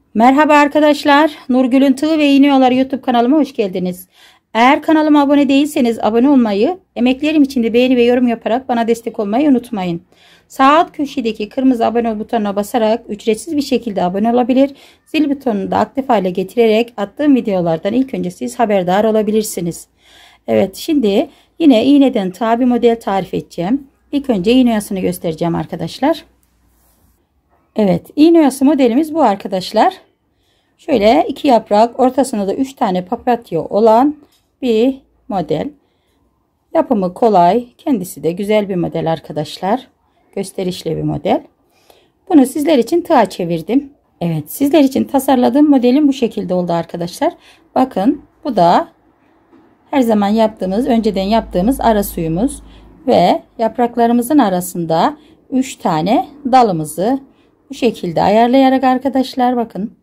Merhaba arkadaşlar. Nurgül'ün Tığ ve İğne Oyaları YouTube kanalıma hoş geldiniz. Eğer kanalıma abone değilseniz abone olmayı, emeklerim için de beğeni ve yorum yaparak bana destek olmayı unutmayın. Sağ alt köşedeki kırmızı abone ol butonuna basarak ücretsiz bir şekilde abone olabilir. Zil butonunu da aktif hale getirerek attığım videolardan ilk önce siz haberdar olabilirsiniz. Evet, şimdi yine iğneden tığa bir model tarif edeceğim. İlk önce iğne oyasını göstereceğim arkadaşlar. Evet, iğne oyası modelimiz bu arkadaşlar. Şöyle 2 yaprak, ortasında da 3 tane papatya olan bir model. Yapımı kolay, kendisi de güzel bir model arkadaşlar. Gösterişli bir model. Bunu sizler için tığa çevirdim. Evet, sizler için tasarladığım modelim bu şekilde oldu arkadaşlar. Bakın, bu da her zaman yaptığımız, önceden yaptığımız ara suyumuz ve yapraklarımızın arasında 3 tane dalımızı bu şekilde ayarlayarak arkadaşlar, bakın.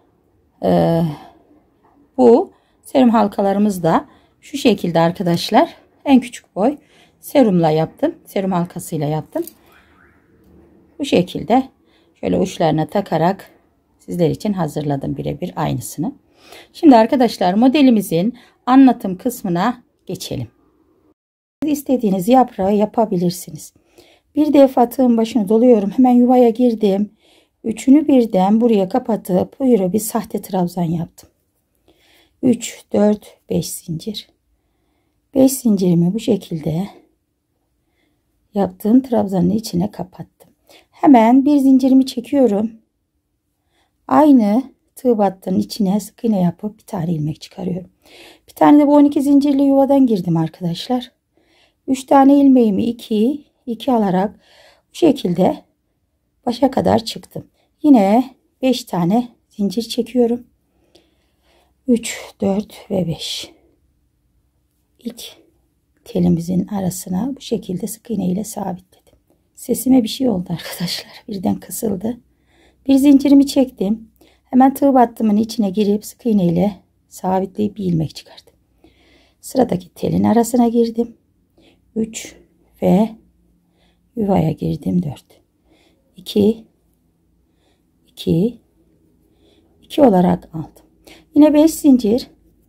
Bu serum halkalarımız da şu şekilde arkadaşlar. En küçük boy serumla yaptım. Serum halkasıyla yaptım. Bu şekilde şöyle uçlarına takarak sizler için hazırladım birebir aynısını. Şimdi arkadaşlar modelimizin anlatım kısmına geçelim. İstediğiniz yaprağı yapabilirsiniz. Bir defa tığın başını doluyorum. Hemen yuvaya girdim. Üçünü birden buraya kapatıp bu yere bir sahte trabzan yaptım. 3, 4, 5 zincir. 5 zincirimi bu şekilde yaptığım trabzanın içine kapattım. Hemen bir zincirimi çekiyorum. Aynı tığ battının içine sık iğne yapıp bir tane ilmek çıkarıyorum. Bir tane de bu 12 zincirli yuvadan girdim arkadaşlar. 3 tane ilmeğimi 2 alarak bu şekilde başa kadar çıktım. Yine 5 tane zincir çekiyorum. 3, 4 ve 5. İlk telimizin arasına bu şekilde sık iğne ile sabitledim. Sesime bir şey oldu arkadaşlar. Birden kısıldı. Bir zincirimi çektim. Hemen tığ battımın içine girip sık iğne ile sabitleyip bir ilmek çıkardım. Sıradaki telin arasına girdim. 3 ve yuvaya girdim 4. 2 olarak aldım. Yine 5 zincir.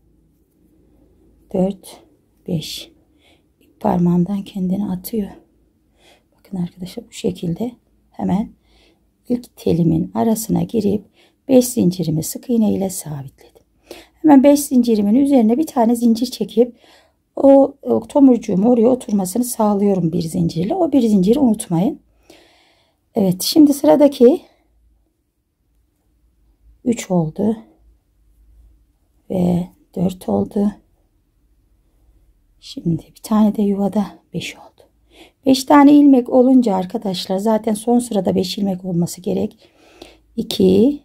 4 5 parmağımdan kendini atıyor. Bakın arkadaşlar, bu şekilde hemen ilk telimin arasına girip 5 zincirimi sık iğne ile sabitledim. Hemen 5 zincirimin üzerine bir tane zincir çekip o tomurcuğumu oraya oturmasını sağlıyorum bir zincirle. O bir zinciri unutmayın. Evet, şimdi sıradaki 3 oldu ve 4 oldu. Şimdi bir tane de yuvada 5 oldu. 5 tane ilmek olunca arkadaşlar, zaten son sırada 5 ilmek olması gerek. 2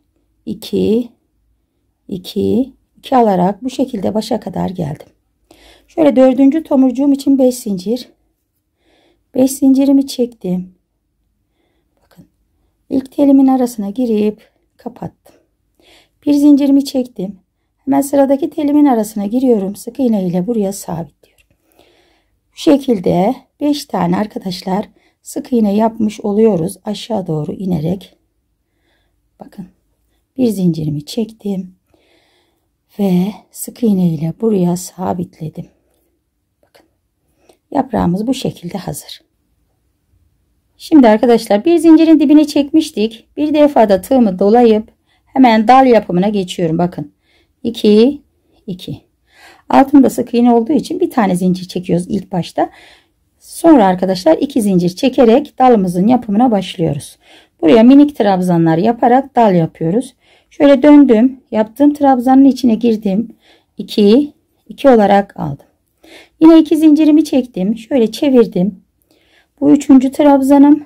alarak bu şekilde başa kadar geldim. Şöyle 4. tomurcuğum için 5 zincir. 5 zincirimi çektim. Bakın, ilk telimin arasına girip kapattım. Bir zincirimi çektim. Hemen sıradaki telimin arasına giriyorum. Sık iğne ile buraya sabitliyorum. Bu şekilde 5 tane arkadaşlar sık iğne yapmış oluyoruz. Aşağı doğru inerek. Bakın, bir zincirimi çektim. Ve sık iğne ile buraya sabitledim. Bakın, yaprağımız bu şekilde hazır. Şimdi arkadaşlar bir zincirin dibine çekmiştik. Bir defada tığımı dolayıp hemen dal yapımına geçiyorum. Bakın, 2 altında sık iğne olduğu için bir tane zincir çekiyoruz ilk başta. Sonra arkadaşlar 2 zincir çekerek dalımızın yapımına başlıyoruz. Buraya minik trabzanlar yaparak dal yapıyoruz. Şöyle döndüm, yaptığım trabzanın içine girdim. 2 olarak aldım. Yine 2 zincirimi çektim, şöyle çevirdim. Bu 3. trabzanım.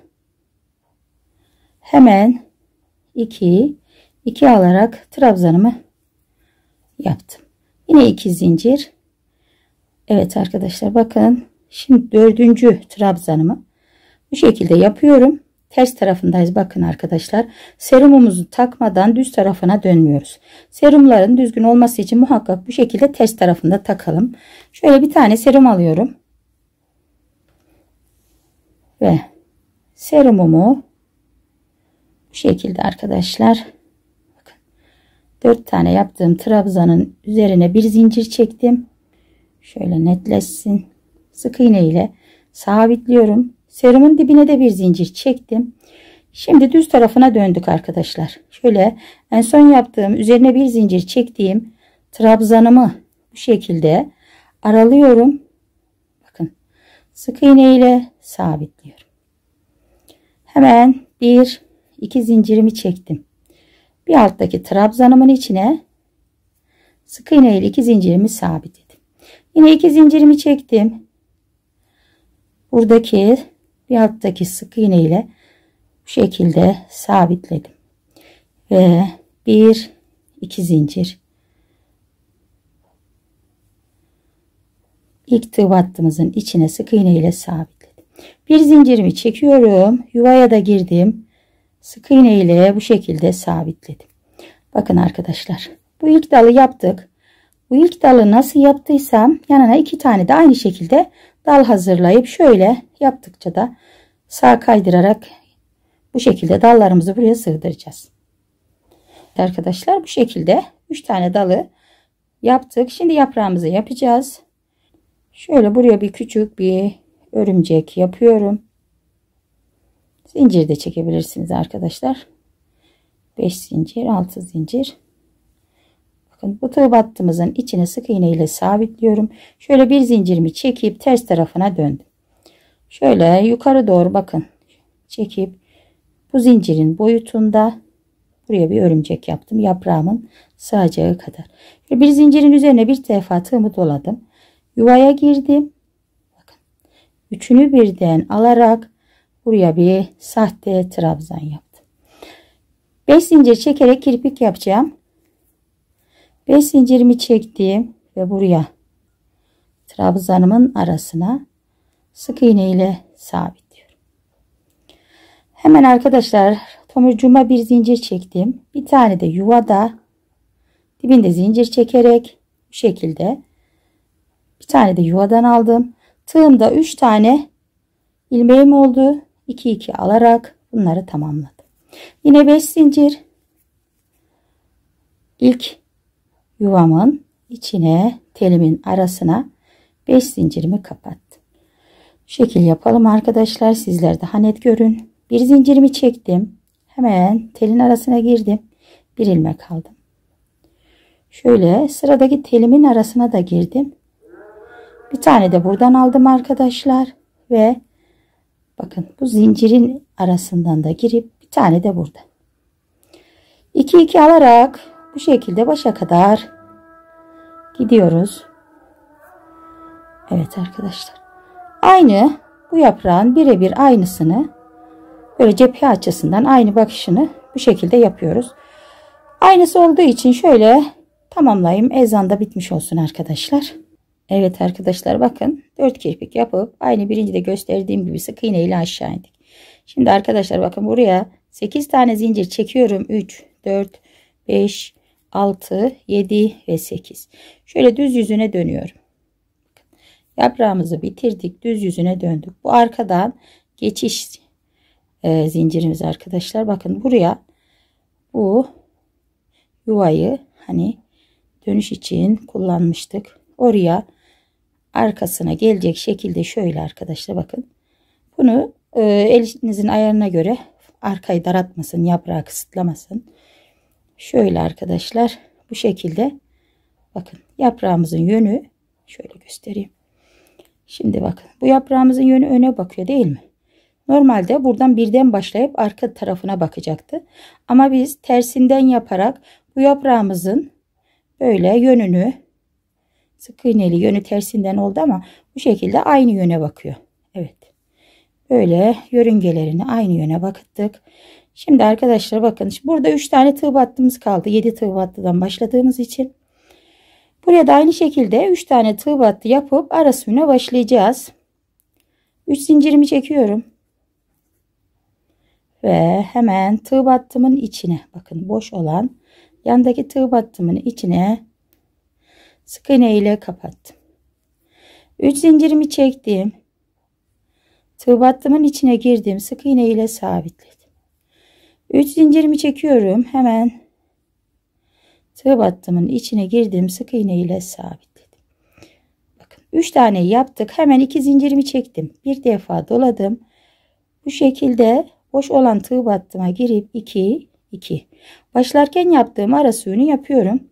Hemen 2 alarak trabzanımı yaptım. Yine 2 zincir. Evet arkadaşlar, bakın, şimdi 4. trabzanımı bu şekilde yapıyorum. Ters tarafındayız. Bakın arkadaşlar, serumumuzu takmadan düz tarafına dönmüyoruz. Serumların düzgün olması için muhakkak bu şekilde ters tarafında takalım. Şöyle bir tane serum alıyorum ve serumumu bu şekilde arkadaşlar, bakın, 4 tane yaptığım trabzanın üzerine bir zincir çektim. Şöyle netleşsin. Sık iğne ile sabitliyorum. Serumun dibine de bir zincir çektim. Şimdi düz tarafına döndük arkadaşlar. Şöyle en son yaptığım üzerine bir zincir çektiğim trabzanımı bu şekilde aralıyorum. Bakın sık iğne ile sabitliyorum. Hemen bir iki zincirimi çektim. Bir alttaki trabzanımın içine sık iğne ile 2 zincirimi sabitledim. Yine 2 zincirimi çektim. Buradaki bir alttaki sık iğne ile bu şekilde sabitledim. Ve 1 2 zincir. İlk tığ battığımızın içine sık iğne ile sabitledim. Bir zincirimi çekiyorum. Yuvaya da girdim. Sık iğne ile bu şekilde sabitledim. Bakın arkadaşlar, bu ilk dalı yaptık. Bu ilk dalı nasıl yaptıysam yanına 2 tane de aynı şekilde dal hazırlayıp şöyle yaptıkça da sağa kaydırarak bu şekilde dallarımızı buraya sığdıracağız. Arkadaşlar bu şekilde 3 tane dalı yaptık. Şimdi yaprağımızı yapacağız. Şöyle buraya bir küçük bir örümcek yapıyorum. Zincir de çekebilirsiniz arkadaşlar. 5 zincir, 6 zincir. Bakın bu tığ battığımızın içine sık iğne ile sabitliyorum. Şöyle bir zincirimi çekip ters tarafına döndüm. Şöyle yukarı doğru bakın çekip bu zincirin boyutunda buraya bir örümcek yaptım. Yaprağımın sığacağı kadar. Şöyle bir zincirin üzerine bir defa tığımı doladım. Yuvaya girdim. Bakın üçünü birden alarak buraya bir sahte trabzan yaptım. 5 zincir çekerek kirpik yapacağım. 5 zincirimi çektim ve buraya trabzanımın arasına sık iğne ile sabitliyorum. Hemen arkadaşlar tomurcuğuma bir zincir çektim. Bir tane de yuvada dibinde zincir çekerek bu şekilde bir tane de yuvadan aldım. Tığımda 3 tane ilmeğim oldu. 2 2 alarak bunları tamamladım. Yine 5 zincir. İlk yuvamın içine telimin arasına 5 zincirimi kapattım. Şekil yapalım arkadaşlar. Sizler daha net görün. Bir zincirimi çektim. Hemen telin arasına girdim. Bir ilmek aldım. Şöyle sıradaki telimin arasına da girdim. Bir tane de buradan aldım arkadaşlar. Ve bakın bu zincirin arasından da girip bir tane de burada. 2 2 alarak bu şekilde başa kadar gidiyoruz. Evet arkadaşlar. Aynı bu yaprağın birebir aynısını böyle cephe açısından aynı bakışını bu şekilde yapıyoruz. Aynısı olduğu için şöyle tamamlayayım. Ezanda bitmiş olsun arkadaşlar. Evet arkadaşlar bakın 4 kirpik yapıp aynı birincide gösterdiğim gibi sık iğne ile aşağı indik. Şimdi arkadaşlar bakın buraya 8 tane zincir çekiyorum. 3, 4, 5, 6, 7 ve 8. Şöyle düz yüzüne dönüyorum. Yaprağımızı bitirdik. Düz yüzüne döndük. Bu arkadan geçiş zincirimiz arkadaşlar. Bakın buraya bu yuvayı hani dönüş için kullanmıştık. Oraya arkasına gelecek şekilde şöyle arkadaşlar bakın. Bunu elinizin ayarına göre arkayı daraltmasın, yaprağı kısıtlamasın. Şöyle arkadaşlar bu şekilde bakın yaprağımızın yönü şöyle göstereyim. Şimdi bakın bu yaprağımızın yönü öne bakıyor değil mi? Normalde buradan birden başlayıp arka tarafına bakacaktı. Ama biz tersinden yaparak bu yaprağımızın böyle yönünü sık iğneli yönü tersinden oldu ama bu şekilde aynı yöne bakıyor. Evet. Böyle yörüngelerini aynı yöne baktık. Şimdi arkadaşlar bakın burada 3 tane tığ battığımız kaldı. 7 tığ battıdan başladığımız için. Buraya da aynı şekilde 3 tane tığ battı yapıp arasına başlayacağız. 3 zincirimi çekiyorum. Ve hemen tığ battımın içine bakın boş olan yandaki tığ battımın içine sık iğne ile kapattım. 3 zincirimi çektim. Tığ battımın içine girdim. Sık iğne ile sabitledim. 3 zincirimi çekiyorum. Hemen tığ battımın içine girdim. Sık iğne ile sabitledim. Bakın 3 tane yaptık. Hemen 2 zincirimi çektim. Bir defa doladım. Bu şekilde boş olan tığ battıma girip 2 2. Başlarken yaptığım ara suyunu yapıyorum.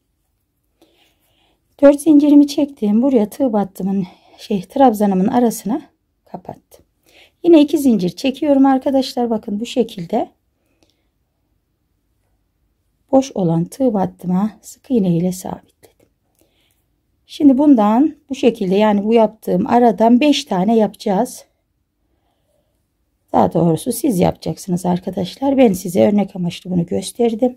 4 zincirimi çektim. Buraya tığ battımın trabzanımın arasına kapattım. Yine 2 zincir çekiyorum arkadaşlar. Bakın bu şekilde boş olan tığ battıma sık iğne ile sabitledim. Şimdi bundan bu şekilde, yani bu yaptığım aradan 5 tane yapacağız. Daha doğrusu siz yapacaksınız arkadaşlar. Ben size örnek amaçlı bunu gösterdim.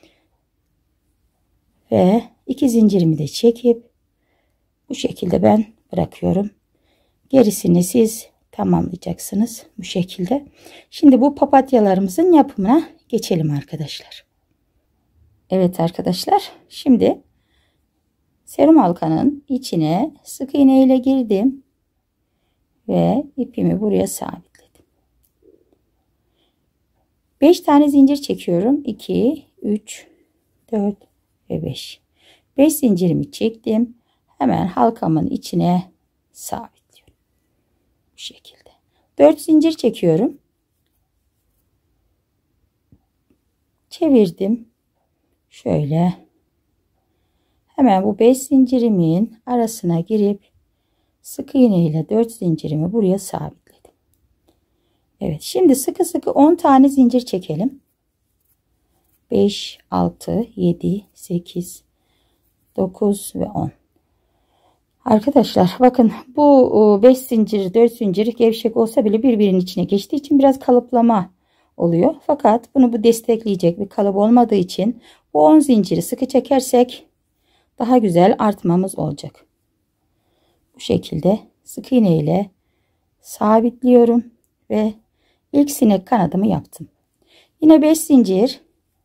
Ve 2 zincirimi de çekip bu şekilde ben bırakıyorum. Gerisini siz tamamlayacaksınız bu şekilde. Şimdi bu papatyalarımızın yapımına geçelim arkadaşlar. Evet arkadaşlar, şimdi serum halkanın içine sık iğne ile girdim ve ipimi buraya sabitledim. 5 tane zincir çekiyorum. 2 3 4 ve 5. 5 zincirimi çektim. Hemen halkamın içine sabitliyorum. Bu şekilde. 4 zincir çekiyorum. Çevirdim. Şöyle. Hemen bu 5 zincirimin arasına girip sık iğne ile 4 zincirimi buraya sabitledim. Evet, şimdi sıkı sıkı 10 tane zincir çekelim. 5 6 7 8 9 ve 10. Arkadaşlar bakın, bu 5 zincir 4 zincir gevşek olsa bile birbirinin içine geçtiği için biraz kalıplama oluyor. Fakat bunu bu destekleyecek bir kalıp olmadığı için bu 10 zinciri sıkı çekersek daha güzel artmamız olacak. Bu şekilde sık iğne ile sabitliyorum ve ilk sinek kanadımı yaptım. Yine 5 zincir.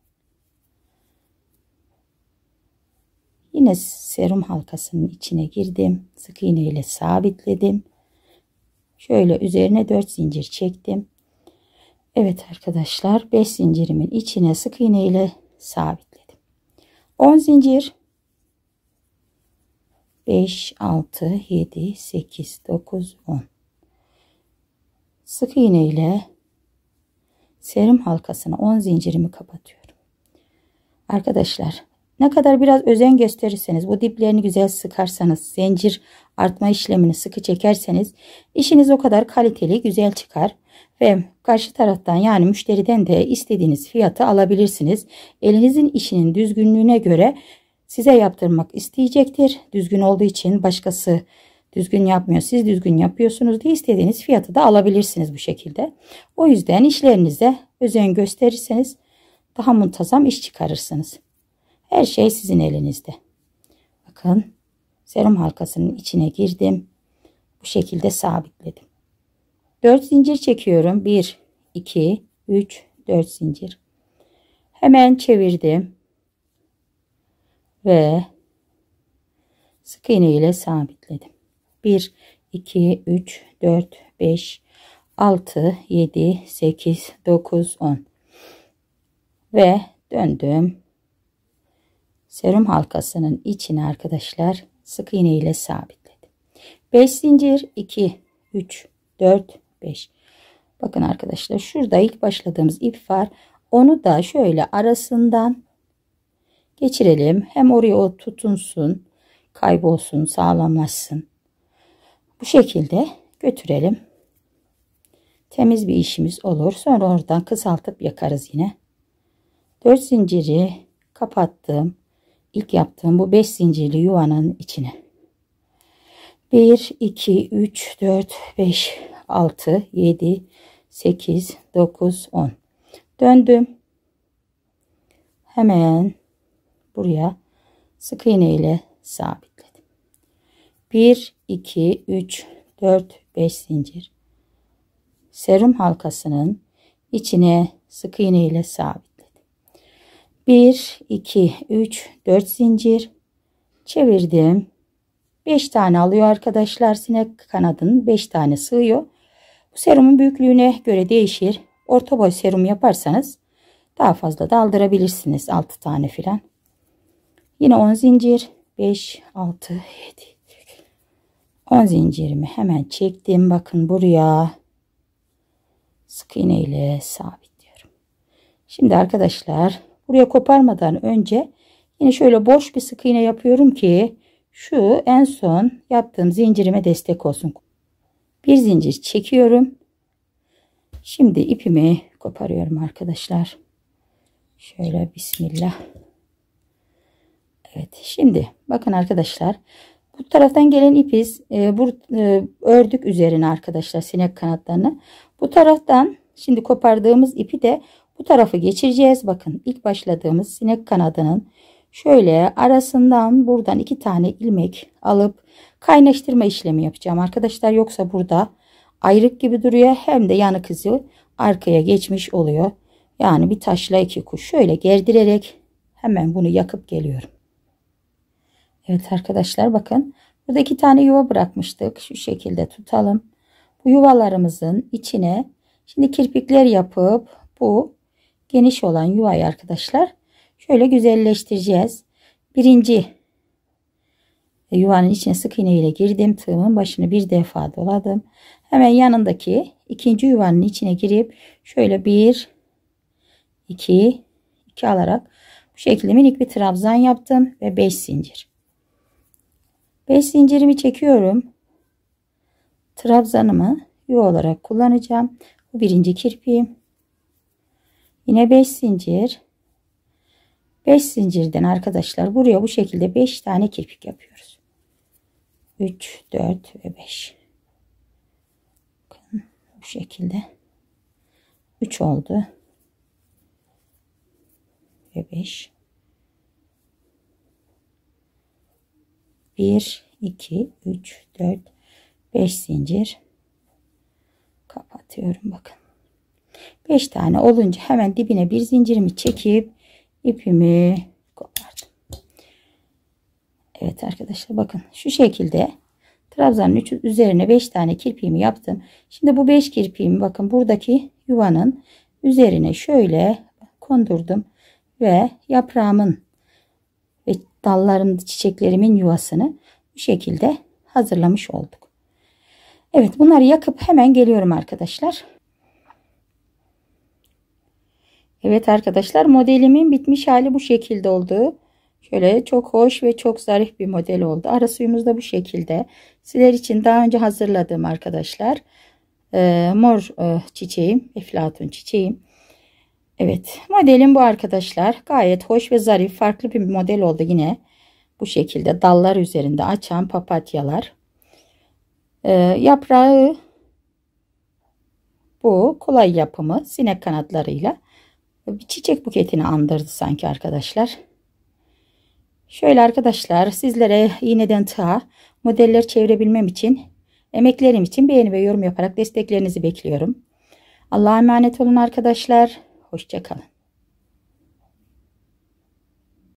Yine serum halkasının içine girdim. Sık iğne ile sabitledim. Şöyle üzerine 4 zincir çektim. Evet arkadaşlar, 5 zincirimin içine sık iğne ile sabitledim. 10 zincir. 5 6 7 8 9 10. Sık iğne ile serum halkasına 10 zincirimi kapatıyorum. Arkadaşlar, ne kadar biraz özen gösterirseniz, bu diplerini güzel sıkarsanız, zincir artma işlemini sıkı çekerseniz işiniz o kadar kaliteli, güzel çıkar ve karşı taraftan, yani müşteriden de istediğiniz fiyatı alabilirsiniz. Elinizin işinin düzgünlüğüne göre size yaptırmak isteyecektir. Düzgün olduğu için, başkası düzgün yapmıyor, siz düzgün yapıyorsunuz diye istediğiniz fiyatı da alabilirsiniz bu şekilde. O yüzden işlerinize özen gösterirseniz daha muntazam iş çıkarırsınız. Her şey sizin elinizde. Bakın, serum halkasının içine girdim. Bu şekilde sabitledim. 4 zincir çekiyorum. 1 2 3 4 zincir. Hemen çevirdim. Ve sık iğne ile sabitledim. 1 2 3 4 5 6 7 8 9 10 ve döndüm. Serum halkasının içine arkadaşlar sık iğne ile sabitledim. 5 zincir, 2 3 4 5. Bakın arkadaşlar, şurada ilk başladığımız ip var. Onu da şöyle arasından geçirelim. Hem oraya o tutunsun, kaybolsun, sağlamlaşsın. Bu şekilde götürelim. Temiz bir işimiz olur. Sonra oradan kısaltıp yakarız yine. 4 zinciri kapattım. İlk yaptığım bu 5 zincirli yuvanın içine. 1 2 3 4 5 6 7 8 9 10. Döndüm. Hemen buraya sık iğne ile sabitledim. 1 2 3 4 5 zincir. Serum halkasının içine sık iğne ile sabitledim. 1 2 3 4 zincir çevirdim. 5 tane alıyor arkadaşlar, sinek kanadının 5 tane sığıyor. Bu serumun büyüklüğüne göre değişir. Orta boy serum yaparsanız daha fazla da aldırabilirsiniz, 6 tane filan. Yine 10 zincir. 5, 6, 7, 10 zincirimi hemen çektim. Bakın buraya sık iğne ile sabitliyorum. Şimdi arkadaşlar buraya koparmadan önce yine şöyle boş bir sık iğne yapıyorum ki şu en son yaptığım zincirime destek olsun. Bir zincir çekiyorum. Şimdi ipimi koparıyorum arkadaşlar. Şöyle bismillah. Evet, şimdi bakın arkadaşlar, bu taraftan gelen ipiz ördük üzerine arkadaşlar sinek kanatlarını. Bu taraftan şimdi kopardığımız ipi de bu tarafı geçireceğiz. Bakın ilk başladığımız sinek kanadının şöyle arasından buradan 2 tane ilmek alıp kaynaştırma işlemi yapacağım arkadaşlar. Yoksa burada ayrık gibi duruyor, hem de yanık izi arkaya geçmiş oluyor. Yani bir taşla 2 kuş, şöyle gerdirerek hemen bunu yakıp geliyorum. Evet arkadaşlar, bakın burada 2 tane yuva bırakmıştık. Şu şekilde tutalım. Bu yuvalarımızın içine şimdi kirpikler yapıp bu geniş olan yuvayı arkadaşlar şöyle güzelleştireceğiz. Birinci yuvanın içine sık iğne ile girdim. Tığımın başını bir defa doladım. Hemen yanındaki ikinci yuvanın içine girip şöyle 1, 2 alarak bu şekilde minik bir trabzan yaptım ve 5 zincir. 5 zincirimi çekiyorum. Trabzanımı yuva olarak kullanacağım. Bu birinci kirpiğim. Yine 5 zincir. 5 zincirden arkadaşlar buraya bu şekilde 5 tane kirpik yapıyoruz. 3, 4 ve 5. Bakın bu şekilde 3 oldu. Ve 5. 1, 2, 3, 4, 5 zincir kapatıyorum. Bakın 5 tane olunca hemen dibine bir zincirimi çekip ipimi kopardım. Evet arkadaşlar, bakın şu şekilde trabzanın üzerine 5 tane kirpiğimi yaptım. Şimdi bu 5 kirpiğimi bakın buradaki yuvanın üzerine şöyle kondurdum ve yaprağımın ve dallarım, çiçeklerimin yuvasını bu şekilde hazırlamış olduk. Evet, bunları yakıp hemen geliyorum arkadaşlar. Evet arkadaşlar, modelimin bitmiş hali bu şekilde oldu. Şöyle çok hoş ve çok zarif bir model oldu. Ara suyumuz da bu şekilde. Sizler için daha önce hazırladığım arkadaşlar mor çiçeğim, eflatun çiçeğim. Evet, modelim bu arkadaşlar. Gayet hoş ve zarif, farklı bir model oldu yine. Bu şekilde dallar üzerinde açan papatyalar. Yaprağı bu kolay yapımı sinek kanatlarıyla bir çiçek buketini andırdı sanki arkadaşlar. Şöyle arkadaşlar, sizlere iğneden tığa modeller çevirebilmem için, emeklerim için beğeni ve yorum yaparak desteklerinizi bekliyorum. Allah'a emanet olun arkadaşlar. Hoşça kalın.